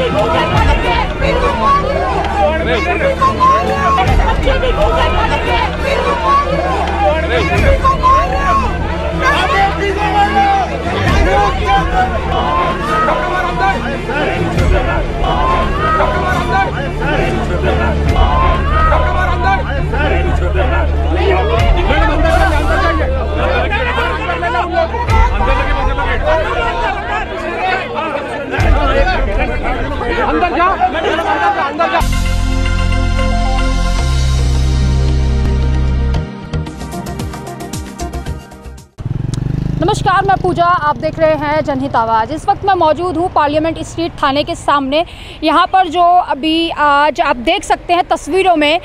अंदर जा, अंदर जा। नमस्कार, मैं पूजा, आप देख रहे हैं जनहित आवाज़। इस वक्त मैं मौजूद हूँ पार्लियामेंट स्ट्रीट थाने के सामने। यहाँ पर जो अभी आज आप देख सकते हैं तस्वीरों में,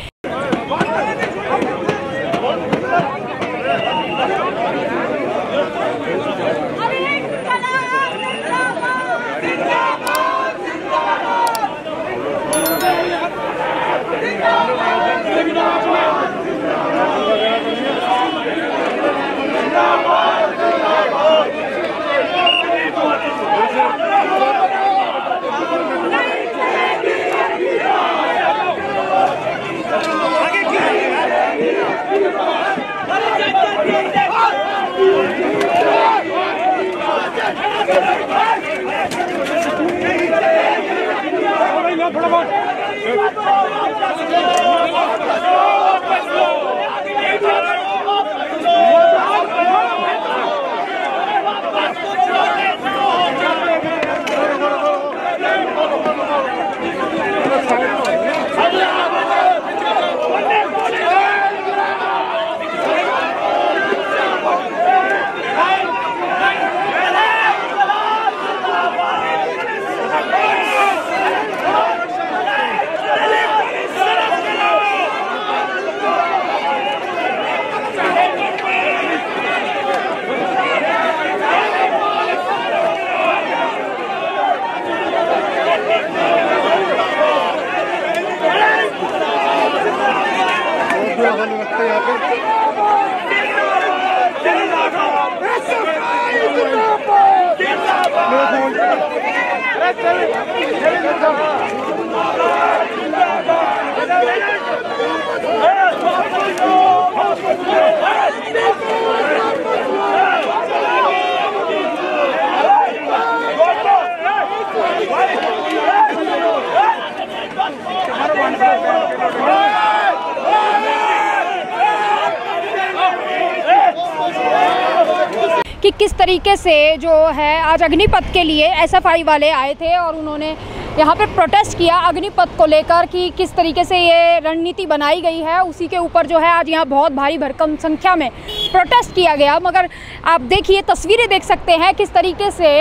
कि किस तरीके से जो है आज अग्निपथ के लिए एसएफआई वाले आए थे और उन्होंने यहाँ पे प्रोटेस्ट किया अग्निपथ को लेकर कि किस तरीके से ये रणनीति बनाई गई है। उसी के ऊपर जो है आज यहाँ बहुत भारी भरकम संख्या में प्रोटेस्ट किया गया। मगर आप देखिए, तस्वीरें देख सकते हैं किस तरीके से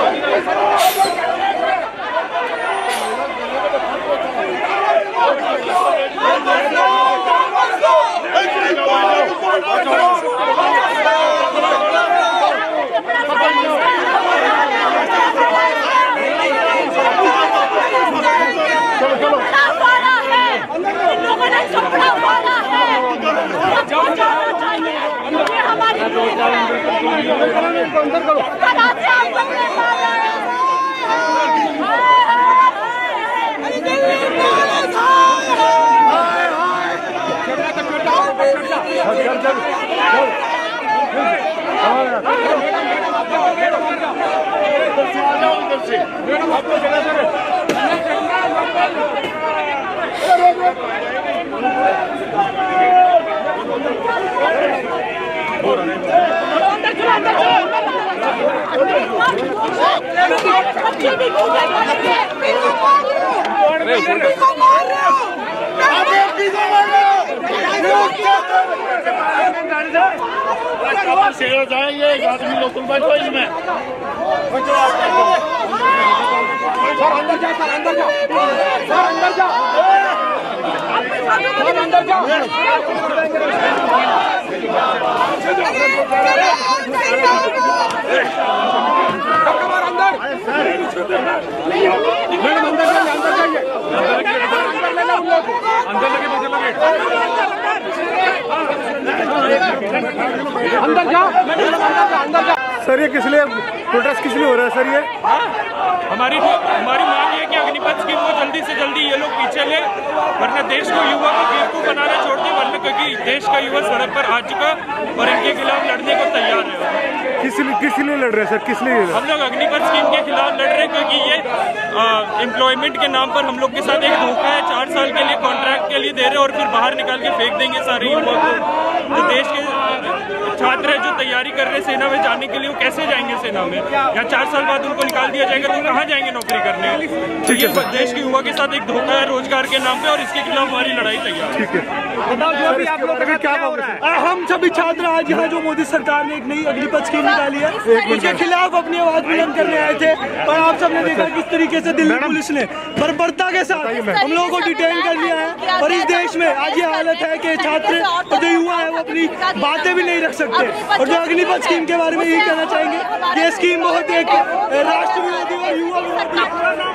शेर जाएंगे एक आदमी लोकल बैठो इसमें अंदर जा, अंदर जा, अंदर जा, अंदर जा। अंदर जा। सर ये किस लिए प्रोटेस्ट किस लिए हो रहा है सर? ये हमारी मांग है कि अग्निपथ स्कीम को जल्दी से जल्दी ये लोग पीछे ले, वरना देश को युवा को बेवकूफ बनाना छोड़ दे, वरना क्योंकि देश का युवा सड़क पर आ चुका और इनके खिलाफ लड़ने को तैयार है। किस लिए लड़ रहे हैं सर? किस लिए? हम लोग अग्निपथ स्कीम के खिलाफ लड़ रहे हैं क्योंकि ये एम्प्लॉयमेंट के नाम पर हम लोग के साथ एक धोखा है। 4 साल के लिए कॉन्ट्रैक्ट के लिए दे रहे और फिर बाहर निकाल के फेंक देंगे सारे युवा को। जो देश के छात्र है जो तैयारी कर रहे हैं सेना में जाने के लिए, वो कैसे जाएंगे सेना में? या 4 साल बाद उनको निकाल दिया जाएगा तो कहाँ जाएंगे नौकरी करने? तो ये देश के युवा के साथ एक धोखा है रोजगार के नाम पे, और इसके खिलाफ हमारी लड़ाई तैयार। ठीक है, बताओ जो अभी आप लोग क्या हो रहा है? हम सभी छात्र आज यहाँ जो मोदी सरकार ने एक नई अग्निपथ स्कीम निकाली है उसके खिलाफ अपनी आवाज बुलंद करने आए थे। और आप सबने देखा किस तरीके से दिल्ली पुलिस ने बर्बरता के साथ हम लोगों को डिटेन कर लिया है। और इस देश में आज ये हालत है कि छात्र और जो युवा है वो अपनी बातें भी नहीं रख सकते। और जो अग्निपथ स्कीम के बारे में यही कहना चाहेंगे, ये स्कीम बहुत एक राष्ट्र विरोधी और युवा विरोधी।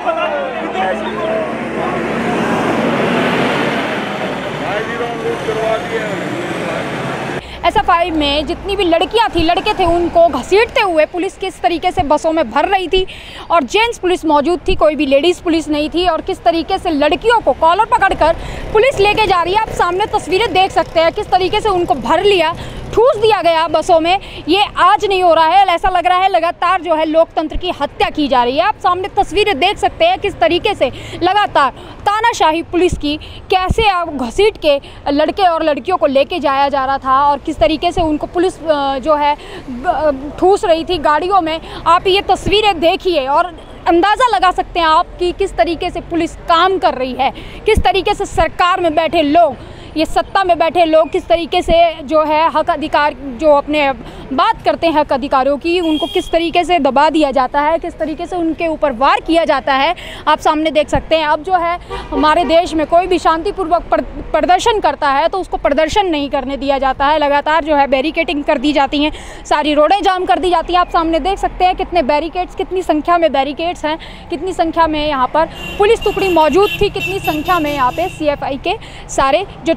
SFI में जितनी भी लड़कियां थी, लड़के थे, उनको घसीटते हुए पुलिस किस तरीके से बसों में भर रही थी और जेंट्स पुलिस मौजूद थी, कोई भी लेडीज़ पुलिस नहीं थी। और किस तरीके से लड़कियों को कॉलर पकड़कर पुलिस लेके जा रही है, आप सामने तस्वीरें देख सकते हैं। किस तरीके से उनको भर लिया, ठूस दिया गया बसों में। ये आज नहीं हो रहा है, ऐसा लग रहा है लगातार जो है लोकतंत्र की हत्या की जा रही है। आप सामने तस्वीरें देख सकते हैं किस तरीके से लगातार तानाशाही पुलिस की, कैसे आप घसीट के लड़के और लड़कियों को लेके जाया जा रहा था और किस तरीके से उनको पुलिस जो है ठूस रही थी गाड़ियों में। आप ये तस्वीरें देखिए और अंदाज़ा लगा सकते हैं आप कि किस तरीके से पुलिस काम कर रही है, किस तरीके से सरकार में बैठे लोग, ये सत्ता में बैठे लोग किस तरीके से जो है हक अधिकार जो अपने बात करते हैं हक अधिकारों की, उनको किस तरीके से दबा दिया जाता है, किस तरीके से उनके ऊपर वार किया जाता है। आप सामने देख सकते हैं। अब जो है हमारे देश में कोई भी शांतिपूर्वक प्रदर्शन करता है तो उसको प्रदर्शन नहीं करने दिया जाता है। लगातार जो है बैरिकेडिंग कर दी जाती हैं, सारी रोडें जाम कर दी जाती हैं। आप सामने देख सकते हैं कितने बैरिकेड्स, कितनी संख्या में बैरिकेड्स हैं, कितनी संख्या में यहाँ पर पुलिस टुकड़ी मौजूद थी, कितनी संख्या में यहाँ पे CFI के सारे जो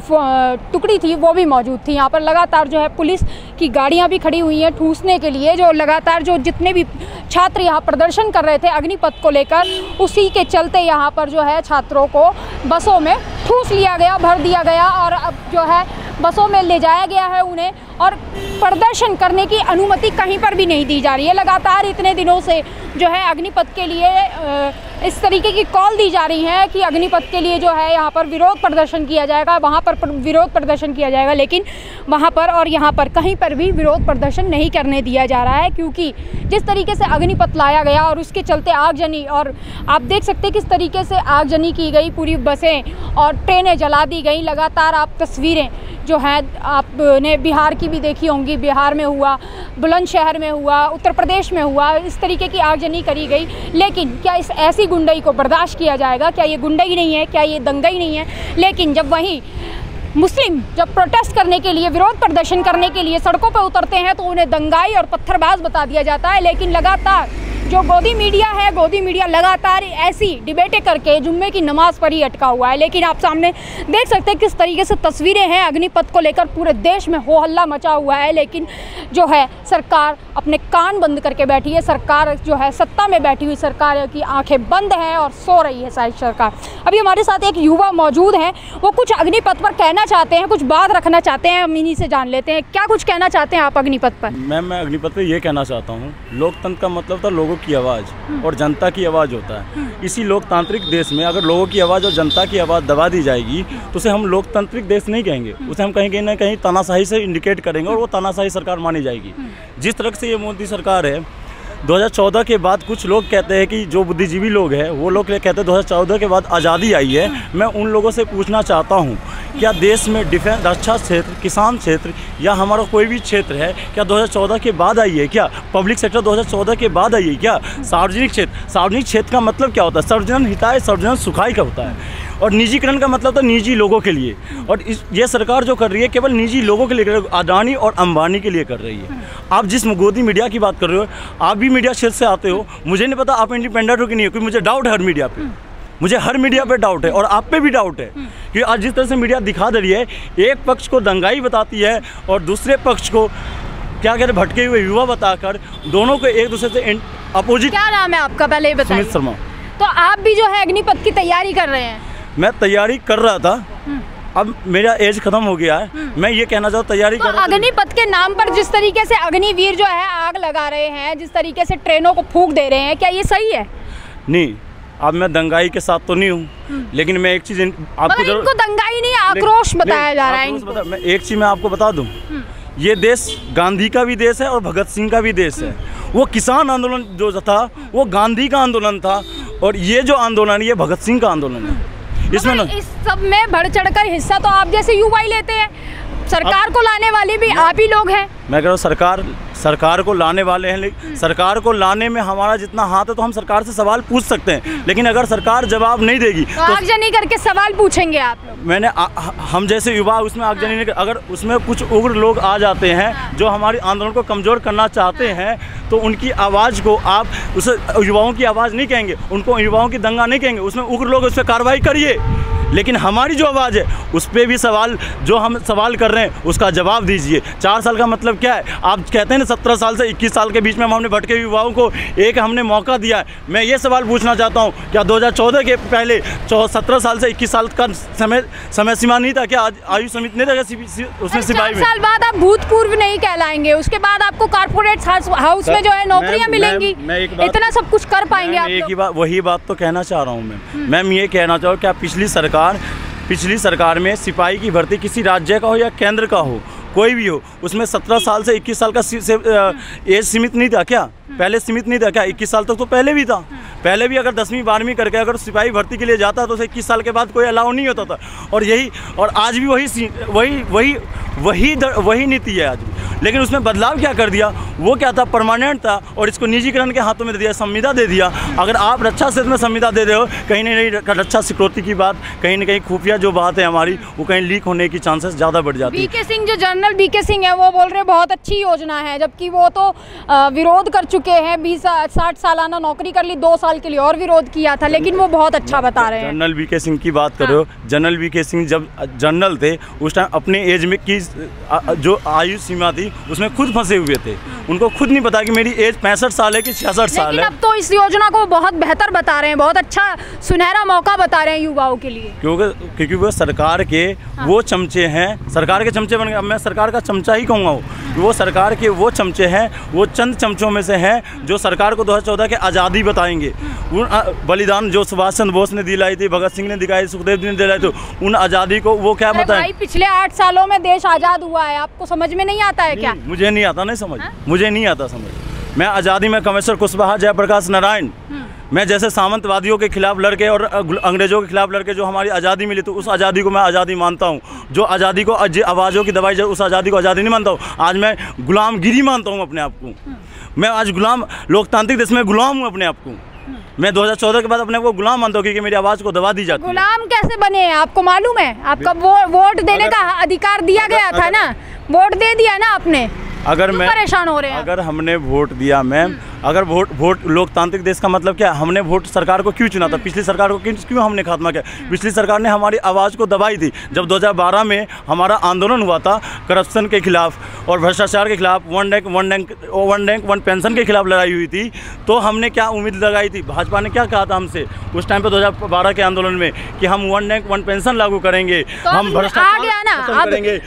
टुकड़ी थी वो भी मौजूद थी। यहाँ पर लगातार जो है पुलिस की गाड़ियाँ भी खड़ी हुई हैं ठूसने के लिए। जो लगातार जो जितने भी छात्र यहाँ प्रदर्शन कर रहे थे अग्निपथ को लेकर, उसी के चलते यहाँ पर जो है छात्रों को बसों में ठूस लिया गया, भर दिया गया और अब जो है बसों में ले जाया गया है उन्हें, और प्रदर्शन करने की अनुमति कहीं पर भी नहीं दी जा रही है। लगातार इतने दिनों से जो है अग्निपथ के लिए इस तरीके की कॉल दी जा रही है कि अग्निपथ के लिए जो है यहाँ पर विरोध प्रदर्शन किया जाएगा, वहाँ पर विरोध प्रदर्शन किया जाएगा, लेकिन वहाँ पर और यहाँ पर कहीं पर भी विरोध प्रदर्शन नहीं करने दिया जा रहा है। क्योंकि जिस तरीके से अग्निपथ लाया गया और उसके चलते आगजनी, और आप देख सकते हैं किस तरीके से आगजनी की गई, पूरी बसें और ट्रेनें जला दी गई। लगातार आप तस्वीरें जो हैं आपने बिहार की भी देखी होंगी, बिहार में हुआ, बुलंदशहर में हुआ, उत्तर प्रदेश में हुआ, इस तरीके की आगजनी करी गई। लेकिन क्या इस ऐसी गुंडई को बर्दाश्त किया जाएगा? क्या ये गुंडई नहीं है? क्या ये दंगई नहीं है? लेकिन जब वहीं मुस्लिम जब प्रोटेस्ट करने के लिए, विरोध प्रदर्शन करने के लिए सड़कों पर उतरते हैं तो उन्हें दंगाई और पत्थरबाज बता दिया जाता है। लेकिन लगातार जो गोदी मीडिया है, गोदी मीडिया लगातार ऐसी डिबेटें करके जुम्मे की नमाज पर ही अटका हुआ है। लेकिन आप सामने देख सकते हैं किस तरीके से तस्वीरें हैं, अग्निपथ को लेकर पूरे देश में हो हल्ला मचा हुआ है। लेकिन जो है सरकार अपने कान बंद करके बैठी है, सरकार जो है सत्ता में बैठी हुई सरकार की आंखें बंद हैं और सो रही है शायद सरकार। अभी हमारे साथ एक युवा मौजूद हैं, वो कुछ अग्निपथ पर कहना चाहते हैं, कुछ बात रखना चाहते हैं, हम इन्हीं से जान लेते हैं। क्या कुछ कहना चाहते हैं आप अग्निपथ पर? मैम, मैं अग्निपथ पर ये कहना चाहता हूँ, लोकतंत्र का मतलब था लोगों की आवाज़ और जनता की आवाज़ होता है। इसी लोकतांत्रिक देश में अगर लोगों की आवाज़ और जनता की आवाज़ दबा दी जाएगी तो उसे हम लोकतांत्रिक देश नहीं कहेंगे, उसे हम कहीं ना कहीं तानाशाही से इंडिकेट करेंगे और वो तानाशाही सरकार मानी जाएगी। जिस तरह से ये मोदी सरकार है, 2014 के बाद कुछ लोग कहते हैं कि जो बुद्धिजीवी लोग हैं वो लोग कहते हैं 2014 के बाद आज़ादी आई है। मैं उन लोगों से पूछना चाहता हूँ, क्या देश में डिफेंस, रक्षा क्षेत्र, किसान क्षेत्र या हमारा कोई भी क्षेत्र है क्या 2014 के बाद आई है? क्या पब्लिक सेक्टर 2014 के बाद आई है? क्या सार्वजनिक क्षेत्र का मतलब क्या होता है? सर्वजन हिताय सर्वजन सुखाय का होता है। और निजीकरण का मतलब था निजी लोगों के लिए, और ये सरकार जो कर रही है केवल निजी लोगों के लिए कर रही है, अडानी और अंबानी के लिए कर रही है। आप जिस गोदी मीडिया की बात कर रहे हो, आप भी मीडिया क्षेत्र से आते हो, मुझे नहीं पता आप इंडिपेंडेंट हो कि नहीं हो, क्योंकि मुझे डाउट है हर मीडिया पे, मुझे हर मीडिया पे डाउट है और आप पे भी डाउट है कि आज जिस तरह से मीडिया दिखा दे रही है, एक पक्ष को दंगाई बताती है और दूसरे पक्ष को क्या कहते भटके हुए युवा बताकर दोनों को एक दूसरे से अपोजिट। क्या नाम है आपका, पहले ये बताइए। सुमित शर्मा। तो आप भी जो है अग्निपथ की तैयारी कर रहे हैं? मैं तैयारी कर रहा था, अब मेरा एज खत्म हो गया है। मैं ये कहना चाहूँ तैयारी तो अग्निपथ के नाम पर जिस तरीके से अग्निवीर जो है आग लगा रहे हैं, जिस तरीके से ट्रेनों को फूंक दे रहे हैं, क्या ये सही है? नहीं, अब मैं दंगाई के साथ तो नहीं हूँ, लेकिन मैं एक चीज़ आपको इनको दंगाई नहीं, आक्रोश बताया जा रहा है। मैं एक चीज़ मैं आपको बता दूँ, ये देश गांधी का भी देश है और भगत सिंह का भी देश है। वो किसान आंदोलन जो था वो गांधी का आंदोलन था, और ये जो आंदोलन ये भगत सिंह का आंदोलन है। इसमें इस सब में बढ़ चढ़कर हिस्सा तो आप जैसे युवा ही लेते हैं। सरकार को लाने वाले भी आप ही लोग हैं। मैं कह रहा हूँ सरकार को लाने वाले हैं, लेकिन सरकार को लाने में हमारा जितना हाथ है तो हम सरकार से सवाल पूछ सकते हैं, लेकिन अगर सरकार जवाब नहीं देगी तो आगजनी करके सवाल पूछेंगे आप लोग। हम जैसे युवा उसमें आगजनी नहीं, अगर उसमें कुछ उग्र लोग आ जाते हैं जो हमारे आंदोलन को कमज़ोर करना चाहते हैं, तो उनकी आवाज़ को आप उसे युवाओं की आवाज़ नहीं कहेंगे, उनको युवाओं की दंगा नहीं कहेंगे, उसमें उग्र लोग उस पर कार्रवाई करिए, लेकिन हमारी जो आवाज़ है उस पर भी सवाल, जो हम सवाल कर रहे हैं उसका जवाब दीजिए। 4 साल का मतलब क्या है? आप कहते हैं ना 17 साल से 21 साल के बीच में हमने भटके युवाओं को एक हमने मौका दिया है। मैं ये सवाल पूछना चाहता हूँ, क्या 2014 के पहले 17 साल से 21 साल का समय सीमा नहीं था क्या? आयु सीमित नहीं था उसमें सिपाही में? 4 साल बाद आप भूतपूर्व नहीं कहलाएंगे, उसके बाद आपको कारपोरेट हाउस में जो है नौकरियां मिलेंगी, इतना सब कुछ कर पाएंगे आप? एक ही बात, वही बात तो कहना चाह रहा हूँ मैं ये कहना चाहूँ, क्या पिछली सरकार में सिपाही की भर्ती किसी राज्य का हो या केंद्र का हो, कोई भी हो, उसमें 17 साल से 21 साल का एज सीमित नहीं था क्या? पहले सीमित नहीं था क्या? 21 साल तक तो पहले भी था। पहले भी अगर 10वीं 12वीं करके अगर सिपाही भर्ती के लिए जाता तो उसे 21 साल के बाद कोई अलाउ नहीं होता था, और आज भी वही नीति है आज भी। लेकिन उसमें बदलाव क्या कर दिया? वो क्या था? परमानेंट था, और इसको निजीकरण के हाथों में दे दिया, संविदा दे दिया। अगर आप रक्षा क्षेत्र में संविदा दे रहे हो, कहीं ना कहीं रक्षा सिक्योरिटी की बात, कहीं ना कहीं खुफिया जो बात है हमारी, वो कहीं लीक होने की चांसेस ज़्यादा बढ़ जाती है। बीके सिंह, जो जनरल बीके सिंह है, वो बोल रहे बहुत अच्छी योजना है, जबकि वो तो विरोध कर चुके हैं। 60 सालाना नौकरी कर ली, 2 साल के लिए और विरोध किया था, लेकिन वो बहुत अच्छा बता रहे हैं। जनरल बीके सिंह की बात कर रहे हो, जनरल बीके सिंह जब जनरल थे उस टाइम अपने एज में की जो आयु सीमा थी उसमें खुद फंसे हुए थे, उनको खुद नहीं पता कि मेरी एज 65 साल है कि 66 साल है। लेकिन अब तो इस योजना को बहुत बेहतर बता रहे हैं, बहुत अच्छा सुनहरा मौका बता रहे हैं युवाओं के लिए, क्योंकि वो सरकार के वो चमचे हैं, सरकार के चमचे बन गए। अब मैं सरकार का चमचा ही कहूँगा, वो सरकार के वो चमचे हैं, वो चंद चमचों में से हैं जो सरकार को 2014 के आज़ादी बताएंगे। उन बलिदान जो सुभाष चंद्र बोस ने दिलाई थी, भगत सिंह ने दिखाई, सुखदेव जी ने दिलाई, तो उन आज़ादी को वो क्या बताएं? पिछले 8 सालों में देश आज़ाद हुआ है, आपको समझ में नहीं आता है क्या? मुझे नहीं आता, नहीं समझ, मुझे नहीं आता समझ। मैं आज़ादी में कमेश्वर कुशवाहा, जयप्रकाश नारायण, मैं जैसे सामंतवादियों के खिलाफ लड़के और अंग्रेजों के खिलाफ लड़के जो हमारी आज़ादी मिली, तो उस आज़ादी को मैं आज़ादी मानता हूँ। जो आज़ादी को आवाज़ों की दवाई, उस आज़ादी को आज़ादी नहीं मानता हूँ। आज मैं गुलामगिरी मानता हूँ अपने आप को। मैं आज लोकतांत्रिक देश में गुलाम हूँ अपने आप को। मैं 2014 के बाद अपने को गुलाम मानता हूँ, क्योंकि मेरी आवाज़ को दबा दी जाती है। गुलाम कैसे बने हैं आपको मालूम है? आपका वोट देने का अधिकार दिया गया था ना, वोट दे दिया ना आपने, अगर मैं परेशान हो रहे हैं? अगर हमने वोट दिया मैम, अगर वोट लोकतांत्रिक देश का मतलब क्या? हमने वोट सरकार को क्यों चुना था? पिछली सरकार को क्यों हमने खात्मा किया? पिछली सरकार ने हमारी आवाज़ को दबाई थी। जब 2012 में हमारा आंदोलन हुआ था करप्शन के खिलाफ और भ्रष्टाचार के खिलाफ, वन रैंक वन पेंशन के खिलाफ लड़ाई हुई थी, तो हमने क्या उम्मीद लगाई थी? भाजपा ने क्या कहा था हमसे उस टाइम पे 2012 के आंदोलन में कि हम वन रैंक वन पेंशन लागू करेंगे, तो हम भ्रष्टाचार खत्म करेंगे,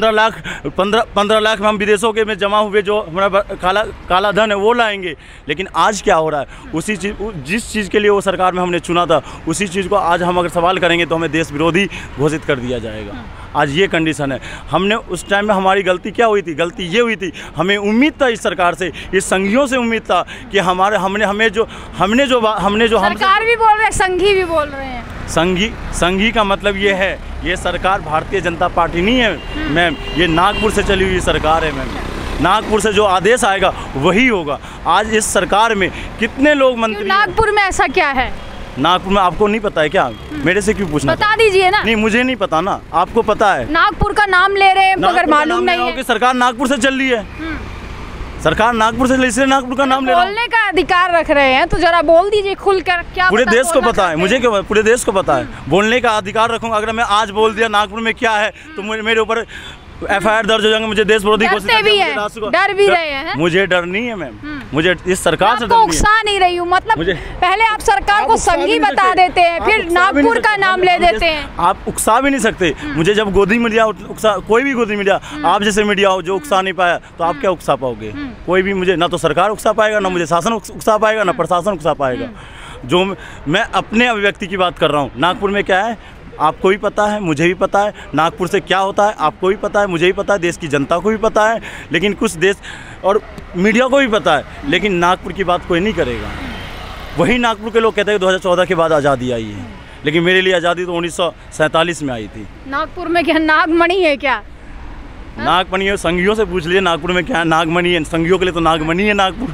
15 लाख हम विदेशों के में जमा हुए जो हमारा काला धन है वो लाएंगे। लेकिन आज क्या हो रहा है? उसी चीज़, जिस चीज़ के लिए वो सरकार में हमने चुना था, उसी चीज़ को आज हम अगर सवाल करेंगे तो हमें देश विरोधी घोषित कर दिया जाएगा। आज ये कंडीशन है। हमने उस टाइम में हमारी गलती क्या हुई थी? गलती ये हुई थी, हमें उम्मीद था इस सरकार से, इस संघियों से उम्मीद था कि हमने जो सरकार भी बोल रहे हैं, संघी भी बोल रहे हैं। संघी का मतलब ये है, ये सरकार भारतीय जनता पार्टी नहीं है मैम, ये नागपुर से चली हुई सरकार है मैम। नागपुर से जो आदेश आएगा वही होगा। आज इस सरकार में कितने लोग मंत्री, नागपुर में ऐसा क्या है? नागपुर में आपको नहीं पता है क्या? मेरे से क्यों पूछना? बता दीजिए ना। नहीं, मुझे नहीं पता ना, आपको पता है। नागपुर का नाम ले रहे हैं मगर मालूम नहीं है कि सरकार नागपुर से चल रही है। सरकार नागपुर से, इसलिए नागपुर का नाम ले रहा हूं। बोलने का अधिकार रख रहे हैं तो जरा बोल दीजिए खुलकर। क्या पूरे देश को पता है, मुझे क्यों? पूरे देश को पता है। बोलने का अधिकार रखूंगा। अगर मैं आज बोल दिया नागपुर में क्या है तो मेरे ऊपर FIR दर्ज हो जाएंगे, मुझे देश विरोधी घोषित डरते भी हैं, डर भी रहे हैं। मुझे डर नहीं है मैम, मुझे इस सरकार से डर आपको नहीं है। उकसा नहीं रही हूँ, मतलब मुझे पहले आप सरकार को संगी बता देते हैं, फिर नागपुर का नाम ले देते हैं। आप उकसा भी नहीं सकते मुझे। जब गोदी मीडिया उकसा, कोई भी गोदी मीडिया, आप जैसे मीडिया हो जो उकसा नहीं पाया, तो आप क्या उकसा पाओगे? कोई भी मुझे, ना तो सरकार उकसा पाएगा, ना मुझे शासन उकसा पाएगा, ना प्रशासन उकसा पाएगा। जो मैं अपने अभिव्यक्ति की बात कर रहा हूँ। नागपुर में क्या है आपको भी पता है, मुझे भी पता है। नागपुर से क्या होता है आपको भी पता है, मुझे भी पता है, देश की जनता को भी पता है, लेकिन कुछ देश और मीडिया को भी पता है, लेकिन नागपुर की बात कोई नहीं करेगा। वही नागपुर के लोग कहते हैं 2014 के बाद आज़ादी आई है, लेकिन मेरे लिए आज़ादी तो 1947 में आई थी। नागपुर में क्या नागमणि है क्या? नागमणि है, संघियों से पूछ लीजिए नागपुर में क्या है। नागमणि है, संघियों के लिए तो नागमणि है नागपुर।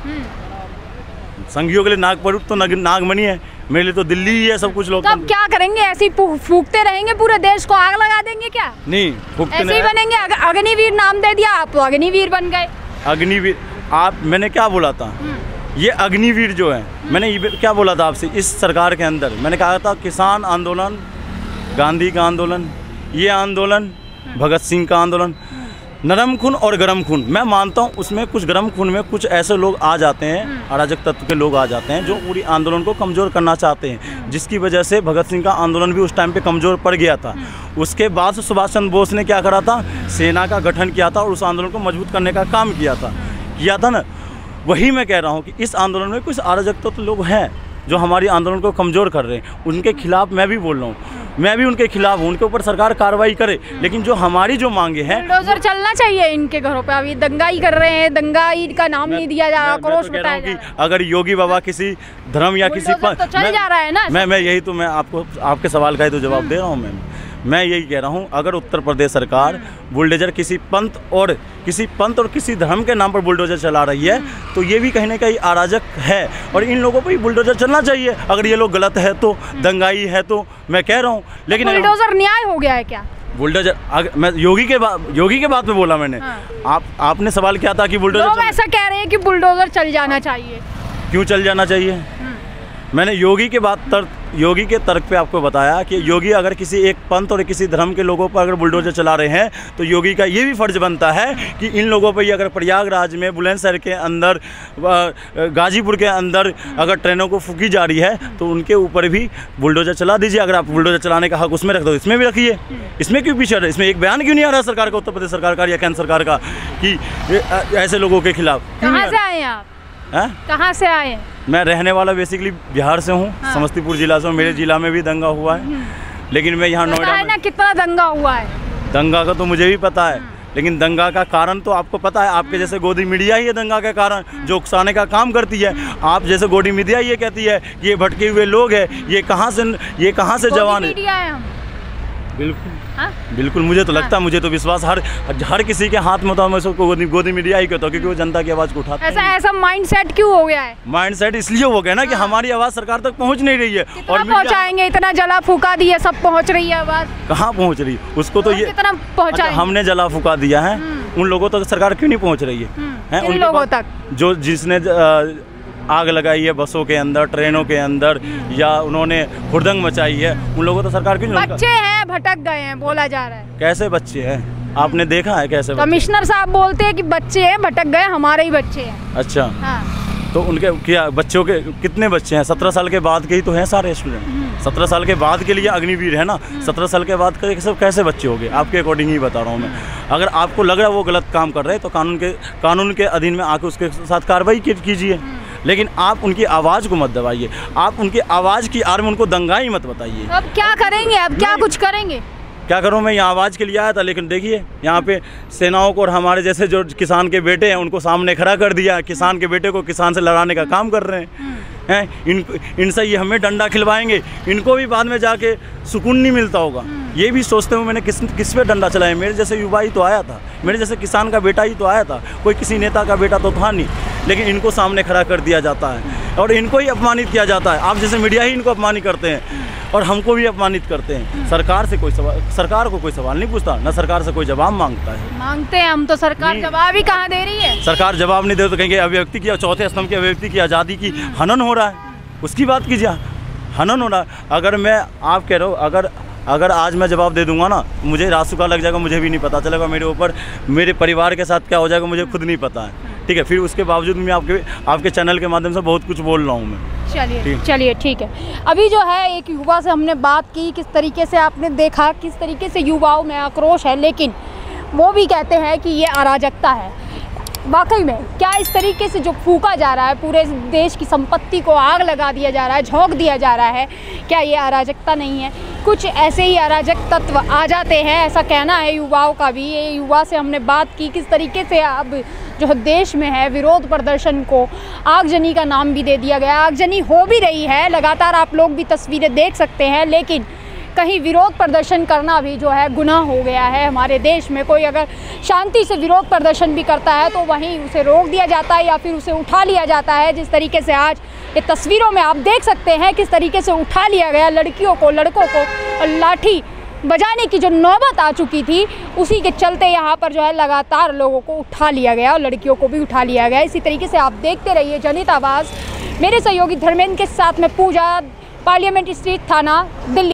संघियों के लिए नागपुर तो नागमणि है, मेरे लिए तो दिल्ली ही है सब कुछ। लोग तो अब क्या करेंगे? ऐसे ही फूकते रहेंगे, पूरे देश को आग लगा देंगे क्या? नहीं, फूकते ऐसे ही बनेंगे। अग्निवीर नाम दे दिया, आप तो अग्निवीर बन गए। अग्निवीर मैंने क्या बोला था? ये अग्निवीर जो है, मैंने ये क्या बोला था आपसे? इस सरकार के अंदर मैंने कहा था किसान आंदोलन, गांधी का आंदोलन, ये आंदोलन, भगत सिंह का आंदोलन, नरम खून और गरम खून। मैं मानता हूँ उसमें कुछ गरम खून में कुछ ऐसे लोग आ जाते हैं, अराजक तत्व के लोग आ जाते हैं जो पूरी आंदोलन को कमज़ोर करना चाहते हैं, जिसकी वजह से भगत सिंह का आंदोलन भी उस टाइम पे कमज़ोर पड़ गया था। उसके बाद सुभाष चंद्र बोस ने क्या करा था? सेना का गठन किया था और उस आंदोलन को मजबूत करने का काम किया था ना। वही मैं कह रहा हूँ कि इस आंदोलन में कुछ अराजक तत्व लोग हैं जो हमारी आंदोलन को कमज़ोर कर रहे हैं। उनके खिलाफ मैं भी बोल रहा हूँ, मैं भी उनके खिलाफ हूँ। उनके ऊपर सरकार कार्रवाई करे, लेकिन जो हमारी जो मांगे हैं, बुलडोजर चलना चाहिए इनके घरों पे। अभी दंगाई कर रहे हैं, दंगाई का नाम नहीं दिया जा रहा, आक्रोश बताया जा रहा है। अगर योगी बाबा किसी धर्म या किसी बुलडोजर तो चल जा रहा है ना। मैं यही तो मैं आपको आपके सवाल का ही तो जवाब दे रहा हूँ। मैं यही कह रहा हूँ, अगर उत्तर प्रदेश सरकार बुलडोजर किसी पंथ और किसी धर्म के नाम पर बुलडोजर चला रही है, तो ये भी कहीं ना कहीं अराजक है और इन लोगों पर ही बुलडोजर चलना चाहिए। अगर ये लोग गलत है तो, दंगाई है तो, मैं कह रहा हूँ। लेकिन बुलडोजर न्याय हो गया है क्या? बुलडोजर मैं योगी के बात पे बोला मैंने। आपने सवाल किया था कि बुलडोजर, लोग ऐसा कह रहे हैं कि बुलडोजर चल जाना चाहिए। क्यों चल जाना चाहिए? मैंने योगी के तर्क पे आपको बताया कि योगी अगर किसी एक पंथ और किसी धर्म के लोगों पर अगर बुलडोजर चला रहे हैं, तो योगी का ये भी फर्ज बनता है कि इन लोगों पर, अगर प्रयागराज में, बुलंदशहर के अंदर, गाजीपुर के अंदर अगर ट्रेनों को फूकी जा रही है, तो उनके ऊपर भी बुलडोजर चला दीजिए। अगर आप बुलडोजर चलाने का हक उसमें रख दो, इसमें भी रखिए। इसमें क्यों पीछे रहे? इसमें एक बयान क्यों नहीं आ रहा सरकार का, उत्तर प्रदेश सरकार का या केंद्र सरकार का, कि ऐसे लोगों के खिलाफ? कहाँ से आए आप? कहाँ से आए? मैं रहने वाला बेसिकली बिहार से हूँ। समस्तीपुर जिला से हूँ। मेरे जिला में भी दंगा हुआ है, लेकिन मैं यहाँ नोएडा में। कितना दंगा हुआ है? दंगा का तो मुझे भी पता है, लेकिन दंगा का कारण तो आपको पता है। आपके जैसे गोदी मीडिया ही है दंगा के कारण, जो उकसाने का काम करती है। आप जैसे गोदी मीडिया ये कहती है कि ये भटके हुए लोग हैं, ये कहाँ से जवान है। बिल्कुल मुझे तो लगता है, मुझे तो विश्वास हर किसी के हाथ में तो गोदी मीडिया ही कहता है, क्योंकि वो जनता की आवाज़ को उठाता है। ऐसा माइंडसेट क्यों हो गया है? माइंडसेट इसलिए हो गया ना कि हमारी आवाज़ सरकार तक पहुंच नहीं रही है। और पहुंचाएंगे? इतना जला फूका दिया, सब पहुंच रही है आवाज़। कहाँ पहुंच रही है? उसको तो ये कितना पहुंचाएंगे? अच्छा, हमने जला फूका दिया है, उन लोगों तक सरकार क्यों नहीं पहुँच रही है? उन लोगों तक जो जिसने आग लगाई है बसों के अंदर, ट्रेनों के अंदर, या उन्होंने हुड़दंग मचाई है, उन लोगों तो सरकार क्यों नहीं? बच्चे हैं, भटक गए हैं, बोला जा रहा है। कैसे बच्चे हैं? आपने देखा है कैसे? कमिश्नर साहब बोलते हैं कि बच्चे हैं, भटक गए, हमारे ही बच्चे हैं। अच्छा, हाँ। तो उनके क्या बच्चों के कितने बच्चे हैं? 17 साल के बाद के ही तो हैं सारे स्टूडेंट। 17 साल के बाद के लिए अग्निवीर है ना। 17 साल के बाद के सब कैसे बच्चे हो गए? आपके अकॉर्डिंग ही बता रहा हूँ मैं। अगर आपको लग रहा है वो गलत काम कर रहे हैं, तो कानून के अधीन में आके उसके साथ कार्रवाई कीजिए, लेकिन आप उनकी आवाज़ को मत दबाइए। आप उनकी आवाज़ की आड़ में उनको दंगाई मत बताइए। अब क्या करेंगे? अब क्या कुछ करेंगे? क्या करूँ? मैं यहाँ आवाज़ के लिए आया था, लेकिन देखिए यहाँ पे सेनाओं को और हमारे जैसे जो किसान के बेटे हैं उनको सामने खड़ा कर दिया। किसान के बेटे को किसान से लड़ाने का काम कर रहे हैं। इनसे ये हमें डंडा खिलवाएंगे, इनको भी बाद में जाके सुकून नहीं मिलता होगा। ये भी सोचते हुए मैंने किस पे डंडा चलाया? मेरे जैसे युवा ही तो आया था, मेरे जैसे किसान का बेटा ही तो आया था, कोई किसी नेता का बेटा तो था नहीं। लेकिन इनको सामने खड़ा कर दिया जाता है और इनको ही अपमानित किया जाता है। आप जैसे मीडिया ही इनको अपमानित करते हैं और हमको भी अपमानित करते हैं। सरकार को कोई सवाल नहीं पूछता, ना सरकार से कोई जवाब मांगता है। मांगते हैं हम तो, सरकार जवाब ही कहाँ दे रही है? सरकार जवाब नहीं दे तो कहेंगे अभिव्यक्ति की, चौथे स्तंभ की अभिव्यक्ति की आज़ादी की हनन हो रहा है, उसकी बात कीजिए। हनन हो रहा है। अगर मैं आप कह रहे हो, अगर अगर आज मैं जवाब दे दूंगा ना, मुझे रासुका लग जाएगा, मुझे भी नहीं पता चलेगा, मेरे ऊपर मेरे परिवार के साथ क्या हो जाएगा मुझे खुद नहीं पता है। ठीक है, फिर उसके बावजूद मैं आपके चैनल के माध्यम से बहुत कुछ बोल रहा हूँ मैं। चलिए ठीक है। अभी जो है एक युवा से हमने बात की, किस तरीके से आपने देखा किस तरीके से युवाओं में आक्रोश है, लेकिन वो भी कहते हैं कि ये अराजकता है। वाकई में क्या इस तरीके से जो फूका जा रहा है, पूरे देश की संपत्ति को आग लगा दिया जा रहा है, झोंक दिया जा रहा है, क्या ये अराजकता नहीं है? कुछ ऐसे ही अराजक तत्व आ जाते हैं, ऐसा कहना है युवाओं का भी। ये युवा से हमने बात की किस तरीके से अब जो देश में है विरोध प्रदर्शन को आगजनी का नाम भी दे दिया गया। आगजनी हो भी रही है, लगातार आप लोग भी तस्वीरें देख सकते हैं, लेकिन कहीं विरोध प्रदर्शन करना भी जो है गुनाह हो गया है हमारे देश में। कोई अगर शांति से विरोध प्रदर्शन भी करता है तो वहीं उसे रोक दिया जाता है या फिर उसे उठा लिया जाता है। जिस तरीके से आज ये तस्वीरों में आप देख सकते हैं किस तरीके से उठा लिया गया लड़कियों को, लड़कों को, और लाठी बजाने की जो नौबत आ चुकी थी उसी के चलते यहाँ पर जो है लगातार लोगों को उठा लिया गया और लड़कियों को भी उठा लिया गया। इसी तरीके से आप देखते रहिए जनहित आवाज़। मेरे सहयोगी धर्मेंद्र के साथ में पूजा, पार्लियामेंट स्ट्रीट, थाना, दिल्ली।